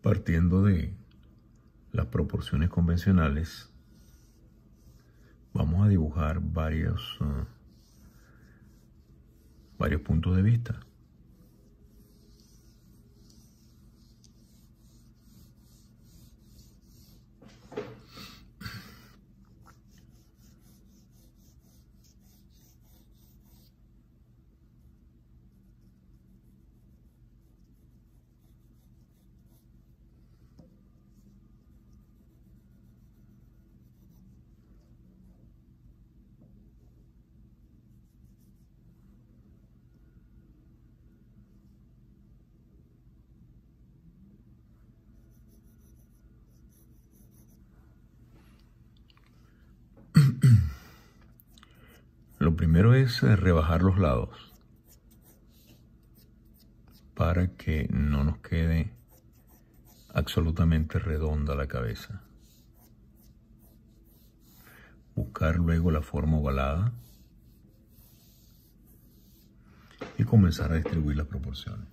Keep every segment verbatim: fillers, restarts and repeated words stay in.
Partiendo de las proporciones convencionales, vamos a dibujar varios, uh, varios puntos de vista. Lo primero es eh, rebajar los lados para que no nos quede absolutamente redonda la cabeza. Buscar luego la forma ovalada y comenzar a distribuir las proporciones.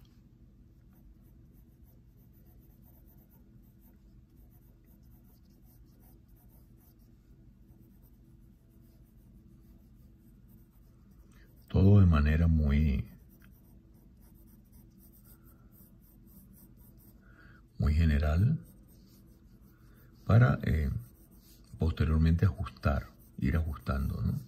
Todo de manera muy, muy general para eh, posteriormente ajustar, ir ajustando, ¿no?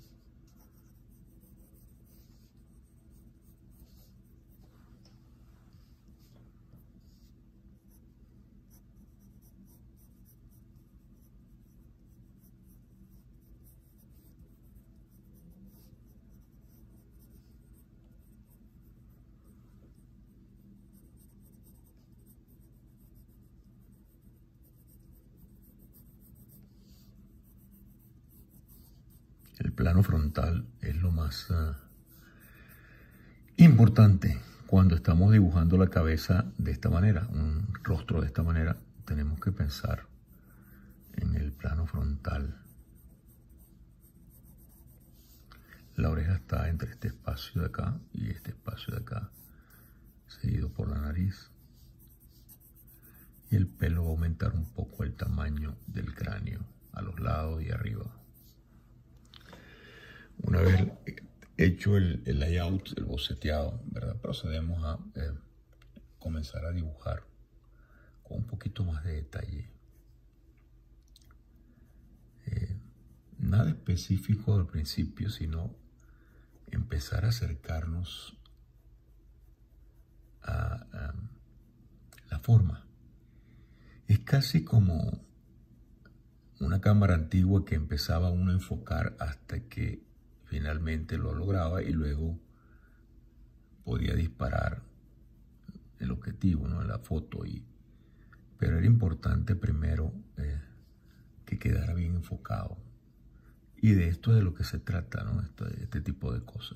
El plano frontal es lo más uh, importante cuando estamos dibujando la cabeza de esta manera, un rostro de esta manera. Tenemos que pensar en el plano frontal. La oreja está entre este espacio de acá y este espacio de acá, seguido por la nariz. Y el pelo va a aumentar un poco el tamaño del cráneo a los lados y arriba. Una vez hecho el, el layout, el boceteado, ¿verdad? Procedemos a eh, comenzar a dibujar con un poquito más de detalle. Eh, nada específico al principio, sino empezar a acercarnos a, a la forma. Es casi como una cámara antigua que empezaba uno a enfocar hasta que finalmente lo lograba y luego podía disparar el objetivo, ¿no? La foto. Y, pero era importante primero eh, que quedara bien enfocado. Y de esto es de lo que se trata, ¿no? Este, este tipo de cosas.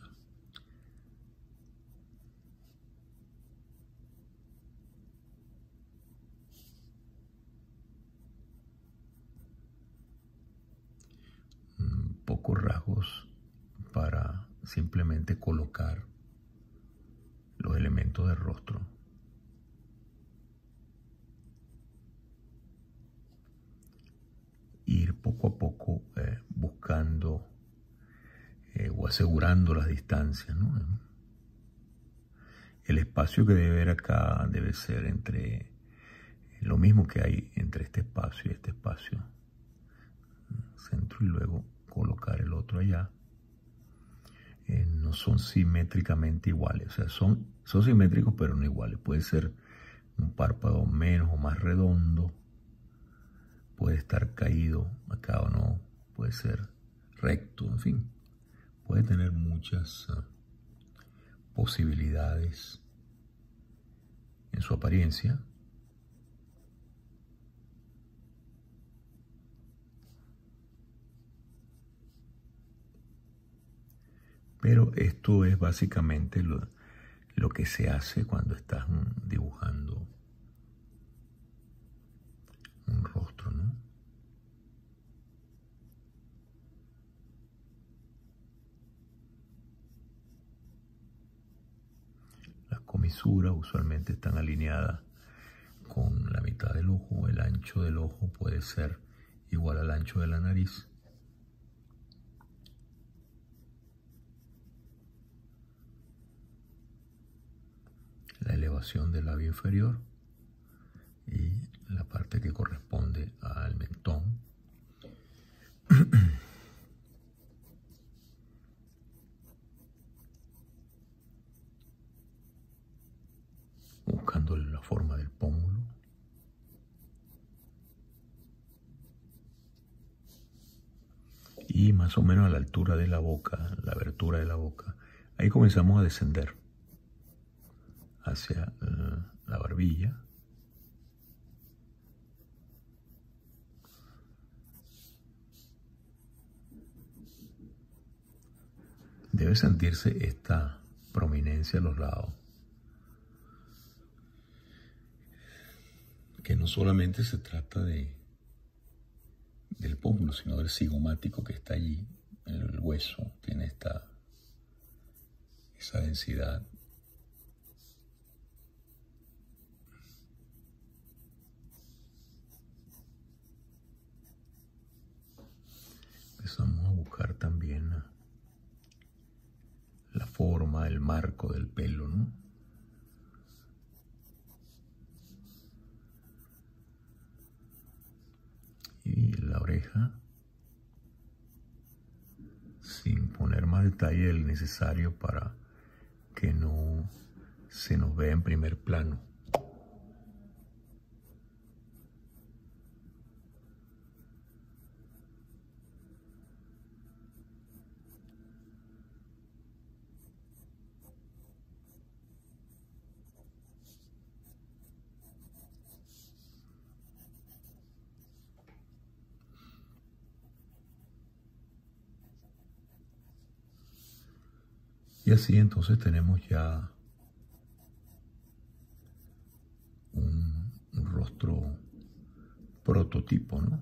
Pocos rasgos para simplemente colocar los elementos del rostro. Ir poco a poco eh, buscando eh, o asegurando las distancias, ¿no? El espacio que debe haber acá debe ser entre lo mismo que hay entre este espacio y este espacio. Centro y luego colocar el otro allá. Eh, no son simétricamente iguales, o sea, son, son simétricos pero no iguales. Puede ser un párpado menos o más redondo, puede estar caído acá o no, puede ser recto, en fin, puede tener muchas uh, posibilidades en su apariencia. Pero esto es básicamente lo, lo que se hace cuando estás dibujando un rostro, ¿no? Las comisuras usualmente están alineadas con la mitad del ojo. El ancho del ojo puede ser igual al ancho de la nariz. La elevación del labio inferior y la parte que corresponde al mentón. Buscando la forma del pómulo. Y más o menos a la altura de la boca, la abertura de la boca, ahí comenzamos a descender hacia uh, la barbilla. Debe sentirse esta prominencia a los lados, que no solamente se trata de del pómulo, sino del cigomático que está allí. El hueso tiene esta esa densidad. Empezamos a buscar también la, la forma, el marco del pelo, ¿no? Y la oreja, sin poner más detalle del necesario para que no se nos vea en primer plano. Y así entonces tenemos ya un, un rostro prototipo, ¿no?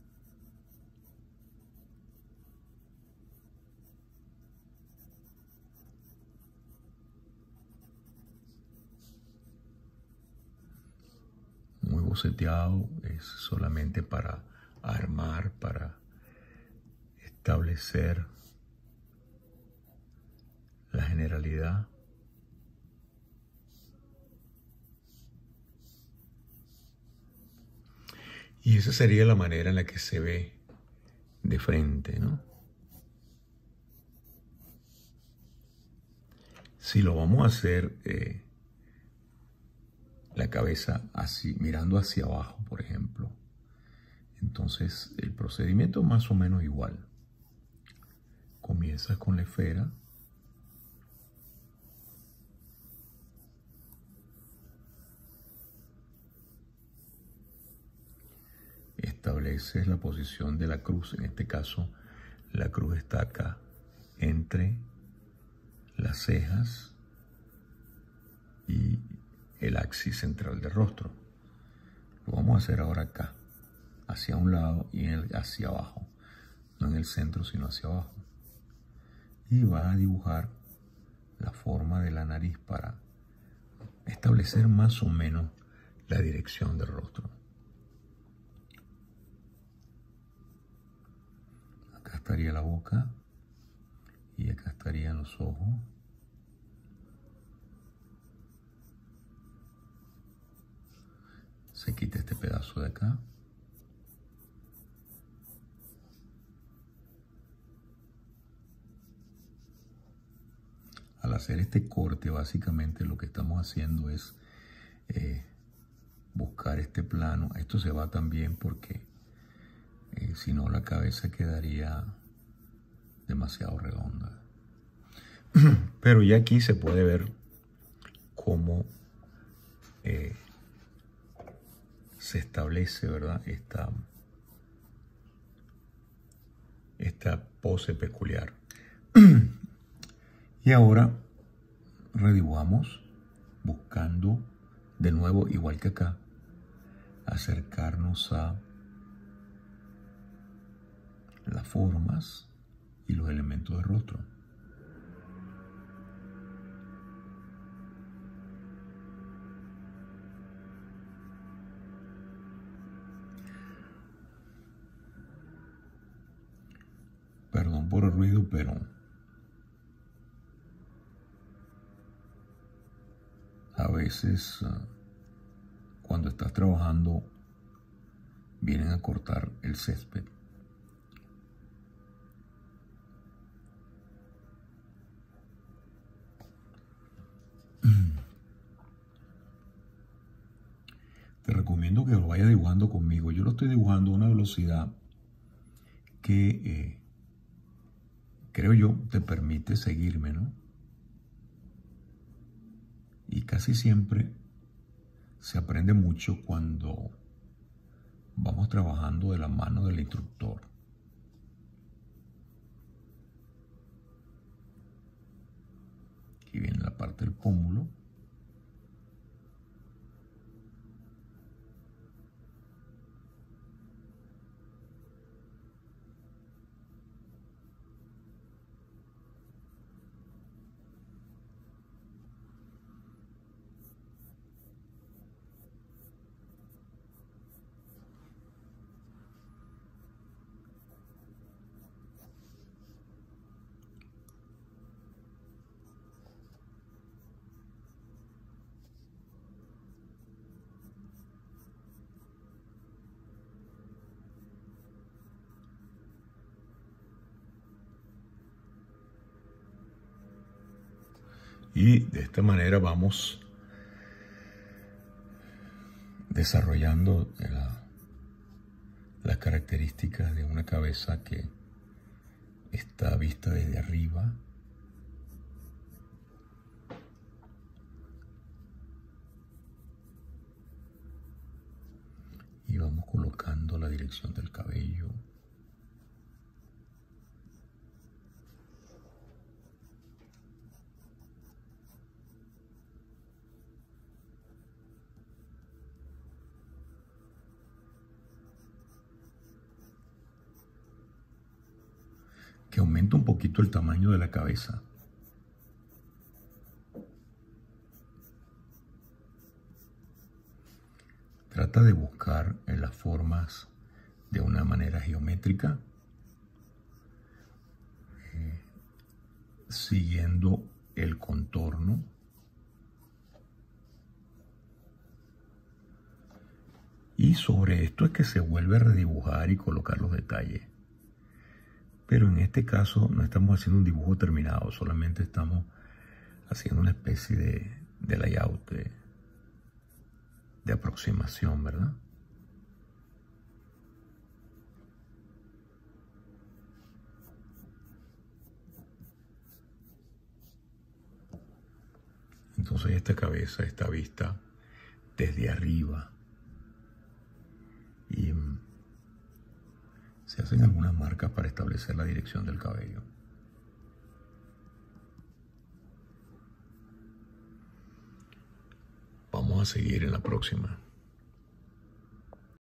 Muy boceteado, es solamente para armar, para establecer la generalidad. Y esa sería la manera en la que se ve de frente, ¿no? Si lo vamos a hacer eh, la cabeza así, mirando hacia abajo, por ejemplo, entonces el procedimiento es más o menos igual. Comienzas con la esfera. Estableces la posición de la cruz. En este caso, la cruz está acá, entre las cejas y el axis central del rostro. Lo vamos a hacer ahora acá, hacia un lado y hacia abajo. No en el centro, sino hacia abajo. Y vas a dibujar la forma de la nariz para establecer más o menos la dirección del rostro. Acá estaría la boca y acá estarían los ojos. Se quita este pedazo de acá. Al hacer este corte, básicamente lo que estamos haciendo es eh, buscar este plano. Esto se va también porque eh, si no la cabeza quedaría demasiado redonda. Pero ya aquí se puede ver cómo eh, se establece, ¿verdad? Esta, esta pose peculiar. Y ahora redibujamos buscando de nuevo, igual que acá, acercarnos a las formas y los elementos del rostro. ruido, pero a veces uh, cuando estás trabajando vienen a cortar el césped. Te recomiendo que lo vayas dibujando conmigo. Yo lo estoy dibujando a una velocidad que eh, creo yo te permite seguirme, ¿no? Y casi siempre se aprende mucho cuando vamos trabajando de la mano del instructor. Aquí viene la parte del pómulo. Y de esta manera vamos desarrollando la, las características de una cabeza que está vista desde arriba. Y vamos colocando la dirección del cabello. Que aumenta un poquito el tamaño de la cabeza. Trata de buscar en las formas de una manera geométrica, eh, siguiendo el contorno. Y sobre esto es que se vuelve a redibujar y colocar los detalles. Pero en este caso no estamos haciendo un dibujo terminado, solamente estamos haciendo una especie de, de layout, de, de aproximación, ¿verdad? Entonces esta cabeza está vista desde arriba y se hacen algunas marcas para establecer la dirección del cabello. Vamos a seguir en la próxima.